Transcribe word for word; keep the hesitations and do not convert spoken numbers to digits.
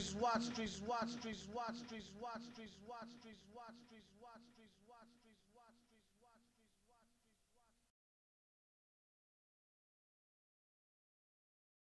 trees watch trees watch trees watch trees watch trees watch trees watch trees watch trees watch trees watch trees